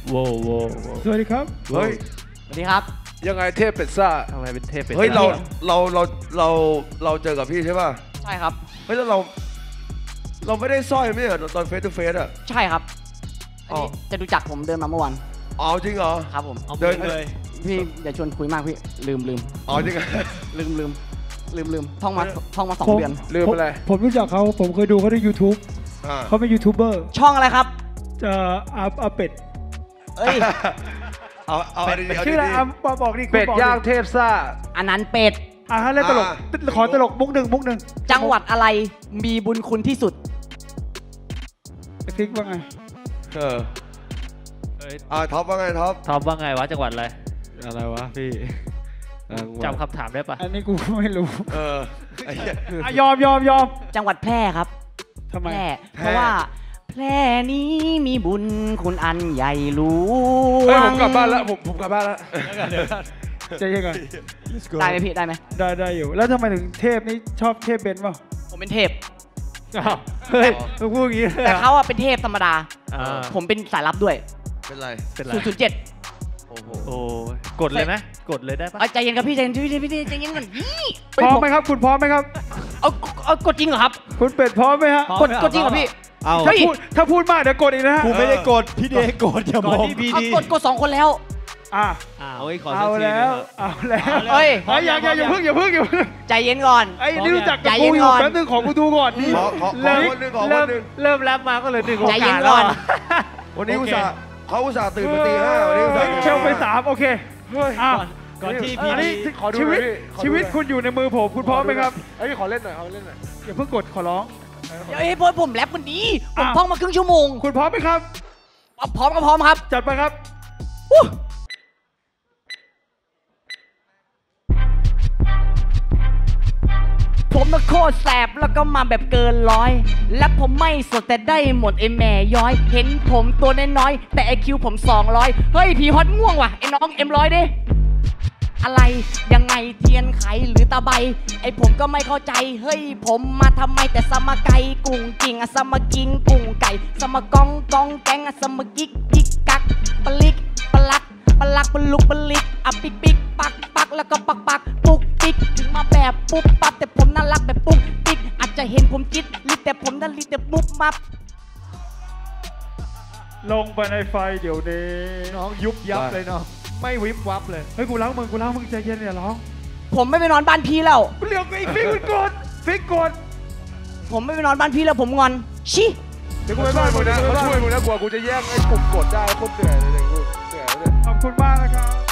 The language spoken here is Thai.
โว้โว้สวัสดีครับเฮ้ยสวัสดีครับยังไงเทพเป็ดซ่าทำไมเป็นเทพเป็ดเฮ้ยเราเจอกับพี่ใช่ป่ะใช่ครับเฮ้ยแล้วเราไม่ได้สร้อยไม่เหรอตอนเฟสทูเฟสอ่ะใช่ครับจะดูจักผมเดินมาเมื่อวานอ๋อจริงเหรอครับผมเดินเลยพี่อย่าชวนคุยมากพี่ลืมอ๋อจริงลืมท่องมา2 เดือนลืมอะไรผมรู้จักเขาผมเคยดูเขาใน YouTube เขาเป็นยูทูบเบอร์ช่องอะไรครับอาเป็ดเอ้ยเอาชื่ออะไรบอกดิเป็ดย่างเทพซ่าอันนั้นเป็ดเล่นตลกขอตลกมุกหนึ่งจังหวัดอะไรมีบุญคุณที่สุดฟิกว่าไงท็อปว่าไงท็อปว่าไงวะจังหวัดอะไรวะพี่จำคำถามได้ปะอันนี้กูไม่รู้ยอมจังหวัดแพร่ครับทำไมเพราะว่าแพร่นี้มีบุญคุณอันใหญ่หลวงผมกลับบ้านแล้วผมกลับบ้านแล้วจะยังไงได้ไหมพี่ได้ไหมได้อยู่แล้วทำไมถึงเทพนี่ชอบเทพเบนซ์ป่ะผมเป็นเทพเฮ้ยพูดอย่างนี้แต่เขาเป็นเทพธรรมดาผมเป็นสายลับด้วยเป็นไร 007 โอ้โหกดเลยไหมกดเลยได้ปะใจเย็นครับพี่ใจเย็นก่อนพร้อมไหมครับคุณพร้อมไหมครับเอากดจริงเหรอครับคุณเป็ดพร้อมไหมฮะกดจริงเหรอพี่ถ้าพูดมากเดี๋ยวกดอีกนะฮะกูไม่ได้กดพี่เดย์กดอย่ามองกด2 คนแล้วเอาแล้วเฮ้ยอย่าเพิ่งใจเย็นก่อนไอ้นี่รู้จักกับกูอยู่แป๊บนึงของกูดูก่อนนี่เริ่มแรปมาก็เลยดึงโอกาสใจเย็นก่อนวันนี้เขาอุตส่าห์ตื่นมาตี 5วันนี้เชลไป3โอเคก่อนที่พี่ชีวิตคุณอยู่ในมือผมคุณพร้อมไหมครับขอเล่นหน่อยอย่าเพิ่งกดขอร้องผมแรปคนนี้ผมท่องมาครึ่งชั่วโมงคุณพร้อมไหมครับพร้อมครับจัดไปครับผมน่ะโคตรแสบแล้วก็มาแบบเกินร้อยและผมไม่สดแต่ได้หมดไอ้แม่ย้อยเห็นผมตัวน้อยๆแต่ไอคิวผม200เฮ้ยผีฮอตง่วงว่ะไอ้น้องM100ดิอะไรยังไงเทียนไขหรือตาใบไอผมก็ไม่เข้าใจเฮ้ยผมมาทำไมแต่สมไก่กุ้งกิ่งสมกิงกุ้งไก่สมกองแกงสมกิกกักปลิกปลักปลุกปลิกปิกปักแล้วก็ปักปุกปิกถึงมาแบบปุ๊บปั๊บแต่ผมน่ารักแบบปุ๊กปิกอาจจะเห็นผมจิตลิแต่ผมน่าลิแต่ปุ๊บมับลงไปในไฟเดี๋ยวนี้น้องยุบยับเลยเนาะไม่วิบวับเลยเฮ้ยกูล้างมึงใจเย็นอย่าร้องผมไม่ไปนอนบ้านพี่แล้วเรียกไอ้ฟิกกดผมไม่ไปนอนบ้านพี่แล้วผมงอนชิเดี๋ยวกูไปบ้านมึงนะเขาช่วยมึงนะกลัวกูจะแย่งไอ้ปุ่มกดได้โคตรเหนื่อยเลยขอบคุณมากนะครับ